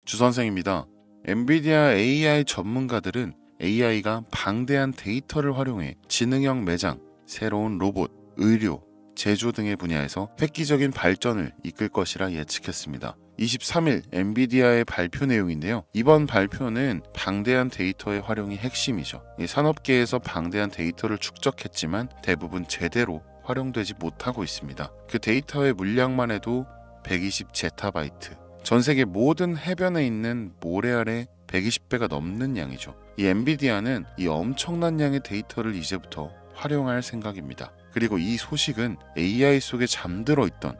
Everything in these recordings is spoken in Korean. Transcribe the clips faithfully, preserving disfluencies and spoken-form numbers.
주선생입니다. 엔비디아 에이아이 전문가들은 에이아이가 방대한 데이터를 활용해 지능형 매장, 새로운 로봇, 의료, 제조 등의 분야에서 획기적인 발전을 이끌 것이라 예측했습니다. 이십삼일 엔비디아의 발표 내용인데요. 이번 발표는 방대한 데이터의 활용이 핵심이죠. 산업계에서 방대한 데이터를 축적했지만 대부분 제대로 활용되지 못하고 있습니다. 그 데이터의 물량만 해도 백이십 제타바이트, 전 세계 모든 해변에 있는 모래알의 백이십 배가 넘는 양이죠. 이 엔비디아는 이 엄청난 양의 데이터를 이제부터 활용할 생각입니다. 그리고 이 소식은 에이아이 속에 잠들어 있던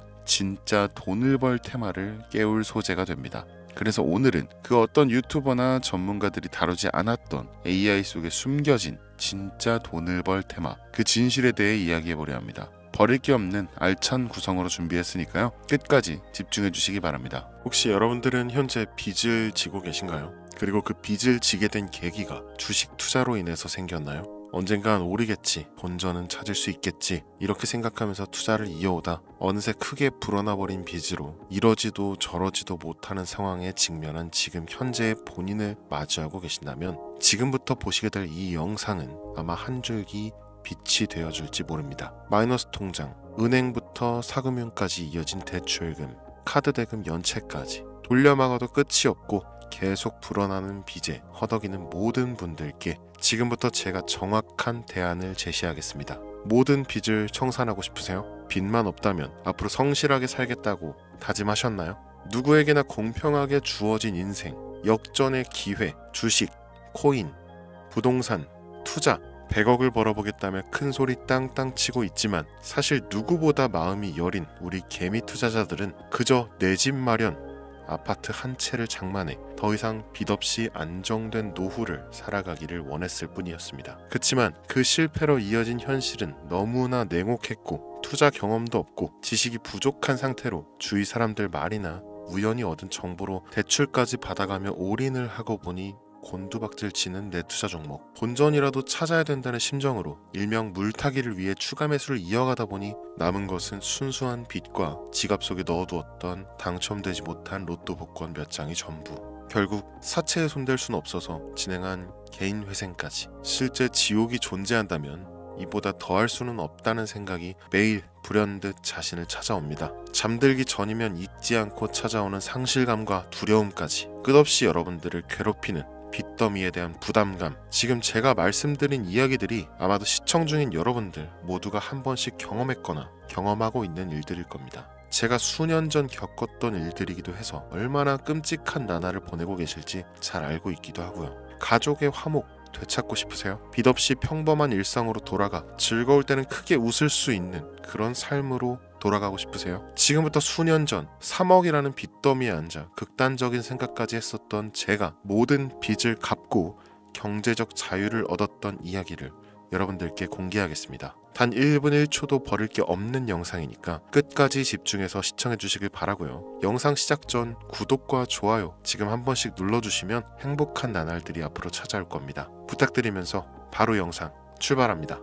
진짜 돈을 벌 테마를 깨울 소재가 됩니다. 그래서 오늘은 그 어떤 유튜버나 전문가들이 다루지 않았던 에이아이 속에 숨겨진 진짜 돈을 벌 테마, 그 진실에 대해 이야기해보려 합니다. 버릴 게 없는 알찬 구성으로 준비했으니까요. 끝까지 집중해 주시기 바랍니다. 혹시 여러분들은 현재 빚을 지고 계신가요? 그리고 그 빚을 지게 된 계기가 주식 투자로 인해서 생겼나요? 언젠간 오르겠지, 본전은 찾을 수 있겠지, 이렇게 생각하면서 투자를 이어오다 어느새 크게 불어나버린 빚으로 이러지도 저러지도 못하는 상황에 직면한 지금 현재의 본인을 마주하고 계신다면 지금부터 보시게 될 이 영상은 아마 한 줄기 빛이 되어줄지 모릅니다. 마이너스 통장, 은행부터 사금융까지 이어진 대출금, 카드 대금 연체까지 돌려막아도 끝이 없고 계속 불어나는 빚에 허덕이는 모든 분들께 지금부터 제가 정확한 대안을 제시하겠습니다. 모든 빚을 청산하고 싶으세요? 빚만 없다면 앞으로 성실하게 살겠다고 다짐하셨나요? 누구에게나 공평하게 주어진 인생, 역전의 기회, 주식, 코인, 부동산, 투자, 백억을 벌어보겠다며 큰 소리 땅땅 치고 있지만 사실 누구보다 마음이 여린 우리 개미 투자자들은 그저 내 집 마련, 아파트 한 채를 장만해 더 이상 빚 없이 안정된 노후를 살아가기를 원했을 뿐이었습니다. 그치만 그 실패로 이어진 현실은 너무나 냉혹했고 투자 경험도 없고 지식이 부족한 상태로 주위 사람들 말이나 우연히 얻은 정보로 대출까지 받아가며 올인을 하고 보니 곤두박질 치는 내 투자 종목, 본전이라도 찾아야 된다는 심정으로 일명 물타기를 위해 추가 매수를 이어가다 보니 남은 것은 순수한 빚과 지갑 속에 넣어두었던 당첨되지 못한 로또 복권 몇 장이 전부. 결국 사채에 손댈 순 없어서 진행한 개인 회생까지. 실제 지옥이 존재한다면 이보다 더할 수는 없다는 생각이 매일 불현듯 자신을 찾아옵니다. 잠들기 전이면 잊지 않고 찾아오는 상실감과 두려움까지 끝없이 여러분들을 괴롭히는 빚더미에 대한 부담감, 지금 제가 말씀드린 이야기들이 아마도 시청 중인 여러분들 모두가 한 번씩 경험했거나 경험하고 있는 일들일 겁니다. 제가 수년 전 겪었던 일들이기도 해서 얼마나 끔찍한 나날을 보내고 계실지 잘 알고 있기도 하고요. 가족의 화목 되찾고 싶으세요? 빚 없이 평범한 일상으로 돌아가 즐거울 때는 크게 웃을 수 있는 그런 삶으로 돌아가고 싶으세요? 지금부터 수년 전 삼억이라는 빚더미에 앉아 극단적인 생각까지 했었던 제가 모든 빚을 갚고 경제적 자유를 얻었던 이야기를 여러분들께 공개하겠습니다. 단 일 분 일 초도 버릴 게 없는 영상이니까 끝까지 집중해서 시청해 주시길 바라고요. 영상 시작 전 구독과 좋아요 지금 한 번씩 눌러주시면 행복한 나날들이 앞으로 찾아올 겁니다. 부탁드리면서 바로 영상 출발합니다.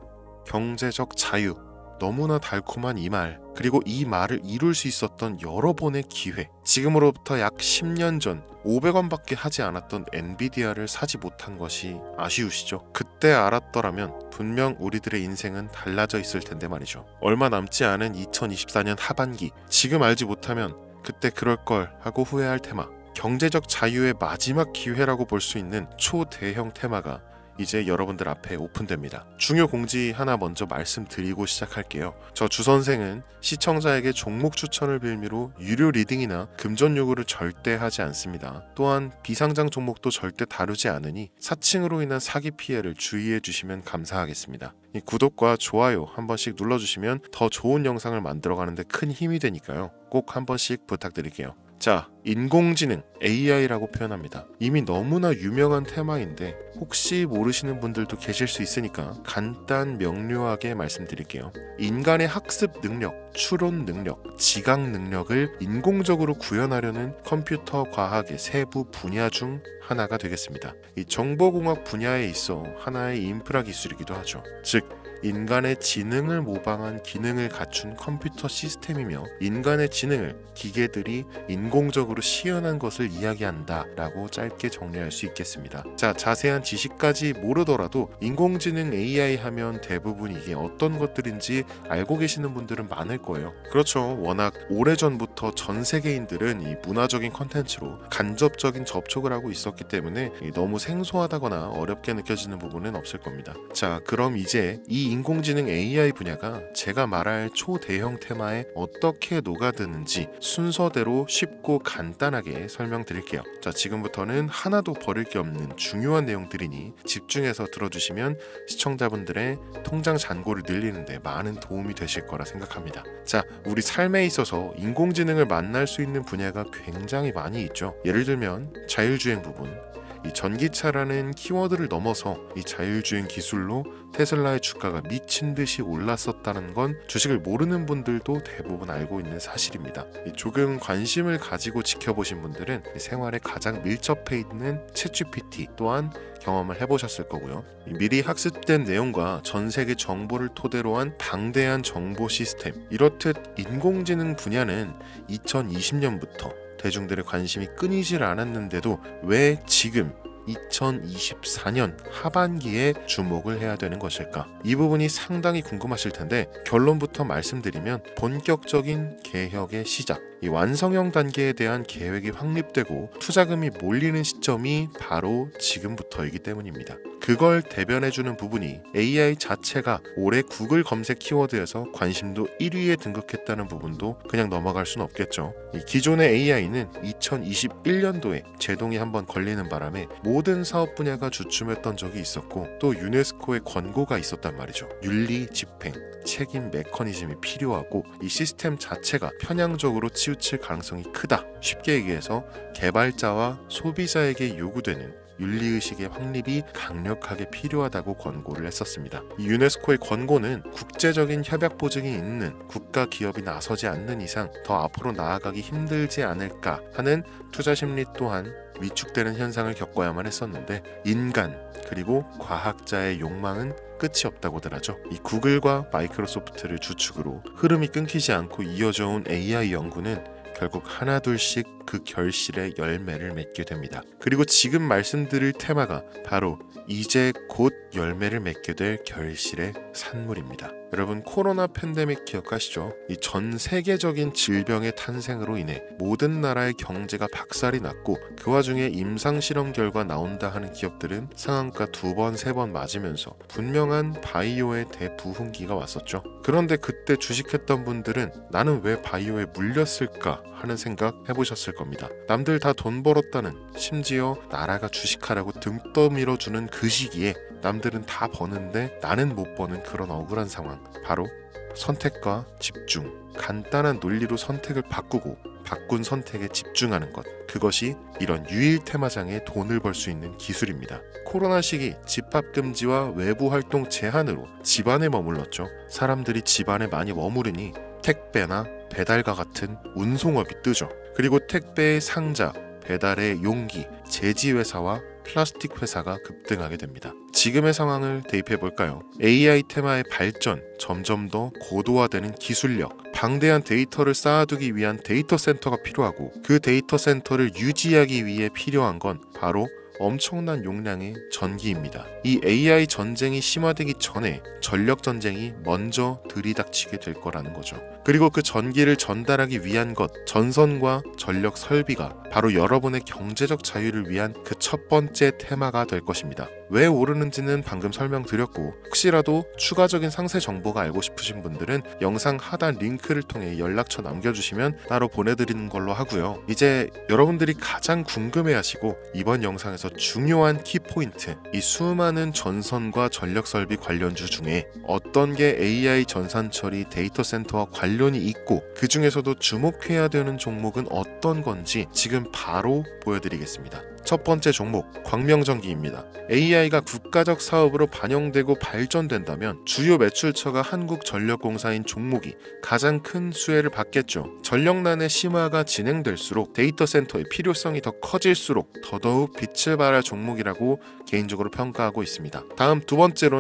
경제적 자유, 너무나 달콤한 이 말, 그리고 이 말을 이룰 수 있었던 여러 번의 기회, 지금으로부터 약 십 년 전 오백 원밖에 하지 않았던 엔비디아를 사지 못한 것이 아쉬우시죠? 그때 알았더라면 분명 우리들의 인생은 달라져 있을 텐데 말이죠. 얼마 남지 않은 이천이십사 년 하반기, 지금 알지 못하면 그때 그럴걸 하고 후회할 테마, 경제적 자유의 마지막 기회라고 볼 수 있는 초대형 테마가 이제 여러분들 앞에 오픈됩니다. 중요 공지 하나 먼저 말씀드리고 시작할게요. 저 주선생은 시청자에게 종목 추천을 빌미로 유료 리딩이나 금전 요구를 절대 하지 않습니다. 또한 비상장 종목도 절대 다루지 않으니 사칭으로 인한 사기 피해를 주의해 주시면 감사하겠습니다. 이 구독과 좋아요 한 번씩 눌러주시면 더 좋은 영상을 만들어가는데 큰 힘이 되니까요. 꼭 한 번씩 부탁드릴게요. 자, 인공지능 에이아이라고 표현합니다. 이미 너무나 유명한 테마인데 혹시 모르시는 분들도 계실 수 있으니까 간단 명료하게 말씀드릴게요. 인간의 학습 능력, 추론 능력, 지각 능력을 인공적으로 구현하려는 컴퓨터 과학의 세부 분야 중 하나가 되겠습니다. 이 정보공학 분야에 있어 하나의 인프라 기술이기도 하죠. 즉 인간의 지능을 모방한 기능을 갖춘 컴퓨터 시스템이며 인간의 지능을 기계들이 인공적으로 시연한 것을 이야기한다 라고 짧게 정리할 수 있겠습니다. 자, 자세한 지식까지 모르더라도 인공지능 에이아이 하면 대부분 이게 어떤 것들인지 알고 계시는 분들은 많을 거예요. 그렇죠. 워낙 오래전부터 전 세계인들은 이 문화적인 컨텐츠로 간접적인 접촉을 하고 있었기 때문에 너무 생소하다거나 어렵게 느껴지는 부분은 없을 겁니다. 자, 그럼 이제 이 인공지능 에이아이 분야가 제가 말할 초대형 테마에 어떻게 녹아드는지 순서대로 쉽고 간단하게 설명드릴게요. 자, 지금부터는 하나도 버릴 게 없는 중요한 내용들이니 집중해서 들어주시면 시청자분들의 통장 잔고를 늘리는데 많은 도움이 되실 거라 생각합니다. 자, 우리 삶에 있어서 인공지능을 만날 수 있는 분야가 굉장히 많이 있죠. 예를 들면 자율주행 부분, 이 전기차라는 키워드를 넘어서 이 자율주행 기술로 테슬라의 주가가 미친 듯이 올랐었다는 건 주식을 모르는 분들도 대부분 알고 있는 사실입니다. 조금 관심을 가지고 지켜보신 분들은 생활에 가장 밀접해 있는 챗지피티 또한 경험을 해보셨을 거고요. 미리 학습된 내용과 전 세계 정보를 토대로 한 방대한 정보 시스템, 이렇듯 인공지능 분야는 이천이십 년부터 대중들의 관심이 끊이질 않았는데도 왜 지금 이천이십사 년 하반기에 주목을 해야 되는 것일까? 이 부분이 상당히 궁금하실 텐데 결론부터 말씀드리면 본격적인 개혁의 시작, 이 완성형 단계에 대한 계획이 확립되고 투자금이 몰리는 시점이 바로 지금부터이기 때문입니다. 그걸 대변해주는 부분이 에이아이 자체가 올해 구글 검색 키워드에서 관심도 일 위에 등극했다는 부분도 그냥 넘어갈 순 없겠죠. 이 기존의 에이아이는 이천이십일 년도에 제동이 한번 걸리는 바람에 모든 사업 분야가 주춤했던 적이 있었고 또 유네스코의 권고가 있었단 말이죠. 윤리, 집행, 책임 메커니즘이 필요하고 이 시스템 자체가 편향적으로 치우칠 가능성이 크다. 쉽게 얘기해서 개발자와 소비자에게 요구되는 윤리의식의 확립이 강력하게 필요하다고 권고를 했었습니다. 이 유네스코의 권고는 국제적인 협약 보증이 있는 국가 기업이 나서지 않는 이상 더 앞으로 나아가기 힘들지 않을까 하는 투자 심리 또한 위축되는 현상을 겪어야만 했었는데 인간 그리고 과학자의 욕망은 끝이 없다고들 하죠. 이 구글과 마이크로소프트를 주축으로 흐름이 끊기지 않고 이어져 온 에이아이 연구는 결국 하나둘씩 그 결실의 열매를 맺게 됩니다. 그리고 지금 말씀드릴 테마가 바로 이제 곧 열매를 맺게 될 결실의 산물입니다. 여러분, 코로나 팬데믹 기억하시죠? 이 전 세계적인 질병의 탄생으로 인해 모든 나라의 경제가 박살이 났고 그 와중에 임상실험 결과 나온다 하는 기업들은 상한가 두 번, 세 번 맞으면서 분명한 바이오의 대부흥기가 왔었죠. 그런데 그때 주식했던 분들은 나는 왜 바이오에 물렸을까 하는 생각 해보셨을 겁니다. 남들 다 돈 벌었다는, 심지어 나라가 주식하라고 등 떠밀어주는 그 시기에 남들은 다 버는데 나는 못 버는 그런 억울한 상황, 바로 선택과 집중, 간단한 논리로 선택을 바꾸고 바꾼 선택에 집중하는 것, 그것이 이런 유일 테마장에 돈을 벌 수 있는 기술입니다. 코로나 시기 집합 금지와 외부 활동 제한으로 집안에 머물렀죠. 사람들이 집안에 많이 머무르니 택배나 배달과 같은 운송업이 뜨죠. 그리고 택배의 상자, 배달의 용기, 제지회사와 플라스틱 회사가 급등하게 됩니다. 지금의 상황을 대입해 볼까요? 에이아이 테마의 발전, 점점 더 고도화되는 기술력, 방대한 데이터를 쌓아두기 위한 데이터 센터가 필요하고 그 데이터 센터를 유지하기 위해 필요한 건 바로 엄청난 용량의 전기입니다. 이 에이아이 전쟁이 심화되기 전에 전력 전쟁이 먼저 들이닥치게 될 거라는 거죠. 그리고 그 전기를 전달하기 위한 것, 전선과 전력 설비가 바로 여러분의 경제적 자유를 위한 그 첫 번째 테마가 될 것입니다. 왜 오르는지는 방금 설명드렸고 혹시라도 추가적인 상세 정보가 알고 싶으신 분들은 영상 하단 링크를 통해 연락처 남겨주시면 따로 보내드리는 걸로 하고요. 이제 여러분들이 가장 궁금해하시고 이번 영상에서 중요한 키포인트, 이 수많은 전선과 전력 설비 관련주 중에 어떤 게 에이아이 전산 처리 데이터 센터와 관련이 있고 그 중에서도 주목해야 되는 종목은 어떤 건지 지금 바로 보여드리겠습니다. 첫 번째 종목, 광명전기입니다. 에이아이가 국가적 사업으로 반영되고 발전된다면 주요 매출처가 한국전력공사인 종목이 가장 큰 수혜를 받겠죠. 전력난의 심화가 진행될수록 데이터 센터의 필요성이 더 커질수록 더더욱 빛을 발할 종목이라고 개인적으로 평가하고 있습니다. 다음 두 번째로는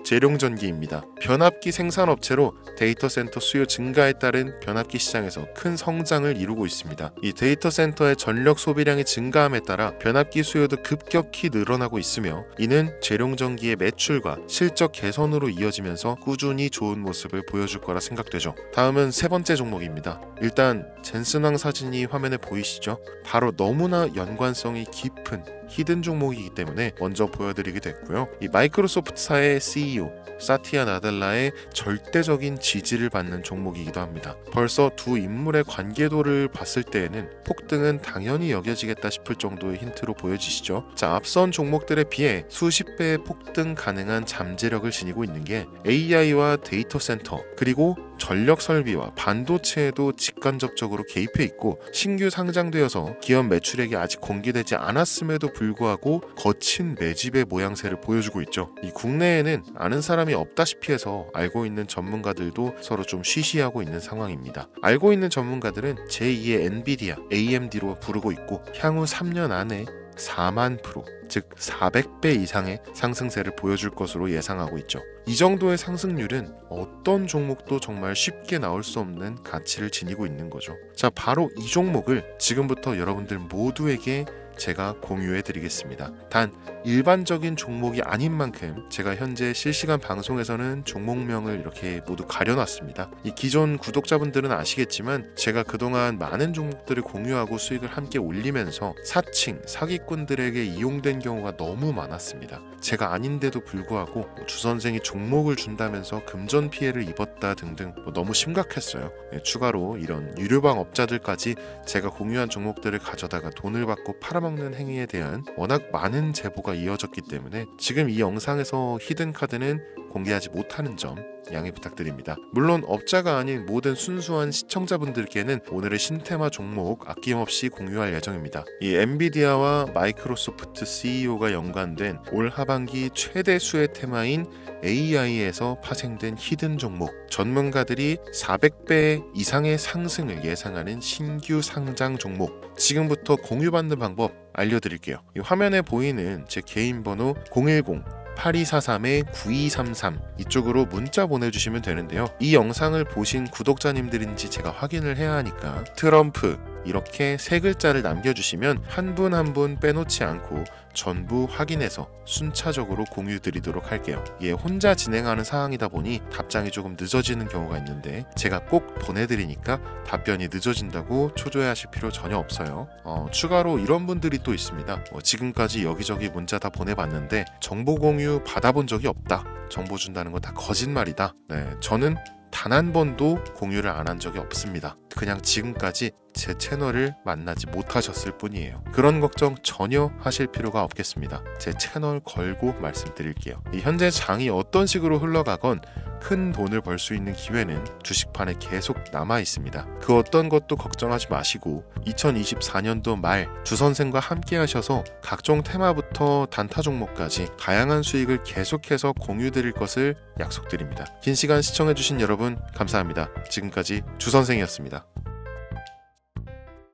재룡전기입니다. 변압기 생산업체로 데이터 센터 수요 증가에 따른 변압기 시장에서 큰 성장을 이루고 있습니다. 이 데이터 센터의 전력 소비량이 증가함에 따라 변압기 수요도 급격히 늘어나고 있으며 이는 재룡전기의 매출과 실적 개선으로 이어지면서 꾸준히 좋은 모습을 보여줄 거라 생각되죠. 다음은 세 번째 종목입니다. 일단 젠슨왕 사진이 화면에 보이시죠? 바로 너무나 연관성이 깊은 히든 종목이기 때문에 먼저 보여드리게 됐고요. 이 마이크로소프트사의 씨이오 사티아 나델라의 절대적인 지지를 받는 종목이기도 합니다. 벌써 두 인물의 관계도를 봤을 때에는 폭등은 당연히 여겨지겠다 싶을 정도의 힌트로 보여지시죠. 자, 앞선 종목들에 비해 수십 배의 폭등 가능한 잠재력을 지니고 있는 게 에이아이와 데이터 센터 그리고 전력 설비와 반도체에도 직간접적으로 개입해 있고 신규 상장되어서 기업 매출액이 아직 공개되지 않았음에도 불구하고 거친 매집의 모양새를 보여주고 있죠. 이 국내에는 아는 사람이 없다시피 해서 알고 있는 전문가들도 서로 좀 쉬쉬하고 있는 상황입니다. 알고 있는 전문가들은 제이의 엔비디아, 에이엠디로 부르고 있고 향후 삼 년 안에 사만 프로, 즉 사백 배 이상의 상승세를 보여줄 것으로 예상하고 있죠. 이 정도의 상승률은 어떤 종목도 정말 쉽게 나올 수 없는 가치를 지니고 있는 거죠. 자, 바로 이 종목을 지금부터 여러분들 모두에게 제가 공유해 드리겠습니다. 단 일반적인 종목이 아닌 만큼 제가 현재 실시간 방송에서는 종목명을 이렇게 모두 가려놨습니다. 이 기존 구독자분들은 아시겠지만 제가 그동안 많은 종목들을 공유하고 수익을 함께 올리면서 사칭, 사기꾼들에게 이용된 경우가 너무 많았습니다. 제가 아닌데도 불구하고 뭐 주선생이 종목을 준다면서 금전 피해를 입었다 등등 뭐 너무 심각했어요. 네, 추가로 이런 유료방 업자들까지 제가 공유한 종목들을 가져다가 돈을 받고 팔아먹는 행위에 대한 워낙 많은 제보가 이어졌기 때문에 지금 이 영상에서 히든카드는 공개하지 못하는 점 양해 부탁드립니다. 물론 업자가 아닌 모든 순수한 시청자분들께는 오늘의 신테마 종목 아낌없이 공유할 예정입니다. 이 엔비디아와 마이크로소프트 씨이오가 연관된 올 하반기 최대 수혜 테마인 에이아이에서 파생된 히든 종목, 전문가들이 사백 배 이상의 상승을 예상하는 신규 상장 종목, 지금부터 공유받는 방법 알려드릴게요. 이 화면에 보이는 제 개인 번호 공일공 팔이사삼 구이삼삼 이쪽으로 문자 보내주시면 되는데요. 이 영상을 보신 구독자님들인지 제가 확인을 해야 하니까 트럼프 이렇게 세 글자를 남겨주시면 한 분 한 분 빼놓지 않고 전부 확인해서 순차적으로 공유 드리도록 할게요. 이게 혼자 진행하는 사항이다 보니 답장이 조금 늦어지는 경우가 있는데 제가 꼭 보내드리니까 답변이 늦어진다고 초조해하실 필요 전혀 없어요. 어, 추가로 이런 분들이 또 있습니다. 어, 지금까지 여기저기 문자 다 보내봤는데 정보 공유 받아본 적이 없다. 정보 준다는 거 다 거짓말이다. 네, 저는 단 한 번도 공유를 안 한 적이 없습니다. 그냥 지금까지 제 채널을 만나지 못하셨을 뿐이에요. 그런 걱정 전혀 하실 필요가 없겠습니다. 제 채널 걸고 말씀드릴게요. 이 현재 장이 어떤 식으로 흘러가건 큰 돈을 벌 수 있는 기회는 주식판에 계속 남아 있습니다. 그 어떤 것도 걱정하지 마시고 이천이십사 년도 말 주선생과 함께 하셔서 각종 테마부터 단타 종목까지 다양한 수익을 계속해서 공유 드릴 것을 약속드립니다. 긴 시간 시청해주신 여러분 감사합니다. 지금까지 주선생이었습니다.